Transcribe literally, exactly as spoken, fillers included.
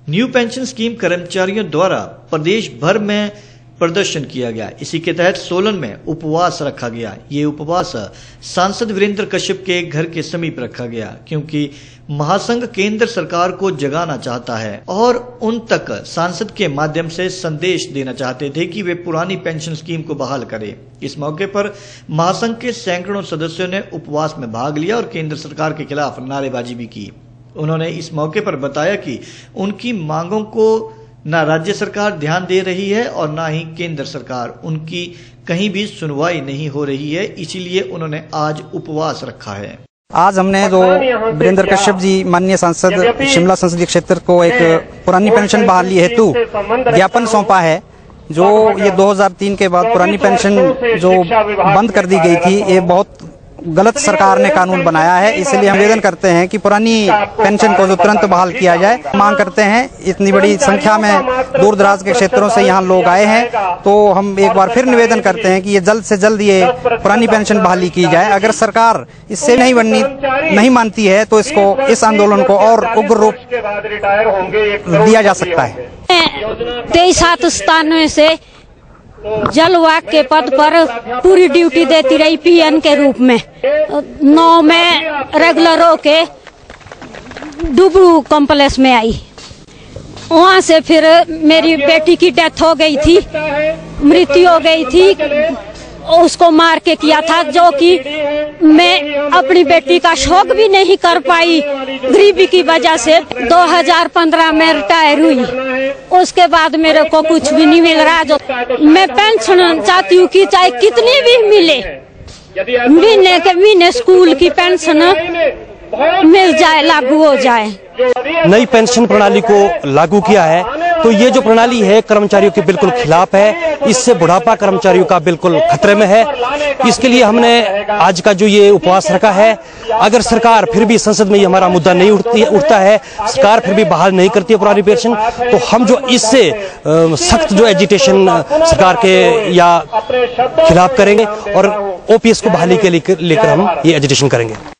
New pension scheme कर्मचारियों द्वारा प्रदेश भर में प्रदर्शन किया गया। इसी के तहत सोलन में उपवास रखा गया। ये उपवास सांसद वीरेंद्र कश्यप के घर के समीप रखा गया, क्योंकि महासंघ केंद्र सरकार को जगाना चाहता है और उन तक सांसद के माध्यम से संदेश देना चाहते थे कि वे पुरानी पेंशन स्कीम को बहाल करें। इस मौके पर महासंघ के सैकड़ों सदस्यों ने उपवास में भाग लिया और केंद्र सरकार के खिलाफ नारेबाजी भी की। उन्होंने इस मौके पर बताया कि उनकी मांगों को न राज्य सरकार ध्यान दे रही है और न ही केंद्र सरकार, उनकी कहीं भी सुनवाई नहीं हो रही है, इसीलिए उन्होंने आज उपवास रखा है। आज हमने जो वीरेंद्र कश्यप जी माननीय सांसद शिमला संसदीय क्षेत्र को एक पुरानी पेंशन बहाली हेतु ज्ञापन सौंपा है। जो ये दो हज़ार तीन के बाद पुरानी पेंशन जो बंद कर दी गई थी, ये बहुत गलत सरकार ने कानून बनाया है, इसलिए हम निवेदन करते हैं कि पुरानी पेंशन को जो तुरंत बहाल किया जाए। मांग करते हैं, इतनी बड़ी संख्या में दूर दराज के क्षेत्रों से यहाँ लोग आए हैं, तो हम एक बार फिर निवेदन करते हैं कि ये जल्द से जल्द ये पुरानी पेंशन बहाली की जाए। अगर सरकार इससे नहीं बननी नहीं मानती है तो इसको इस आंदोलन को और उग्र रूप दिया जा सकता है। तेईस सात सतानवे से जलवाग के पद पर पूरी ड्यूटी देती रही पीएन के रूप में। नौ में रेगुलर होके डुबरू कॉम्प्लेक्स में आई। वहाँ से फिर मेरी बेटी की डेथ हो गई थी, मृत्यु हो गई थी। उसको मार के किया था, जो कि मैं अपनी बेटी का शौक भी नहीं कर पाई गरीबी की वजह से। दो हज़ार पंद्रह में रिटायर हुई, उसके बाद मेरे को कुछ भी नहीं मिल रहा। जो मैं पेंशन चाहती हूँ कि चाहे कितनी भी मिले, महीने के महीने स्कूल की पेंशन मिल जाए, लागू हो जाए। नई पेंशन प्रणाली को लागू किया है तो ये जो प्रणाली है कर्मचारियों के बिल्कुल खिलाफ है। इससे बुढ़ापा कर्मचारियों का बिल्कुल खतरे में है। इसके लिए हमने आज का जो ये उपवास रखा है। अगर सरकार फिर भी संसद में ये हमारा मुद्दा नहीं उठती उठता है, सरकार फिर भी बहाल नहीं करती है पुरानी पेंशन, तो हम जो इससे सख्त जो एजिटेशन सरकार के या खिलाफ करेंगे और ओपीएस को बहाली के लेकर हम ये एजिटेशन करेंगे।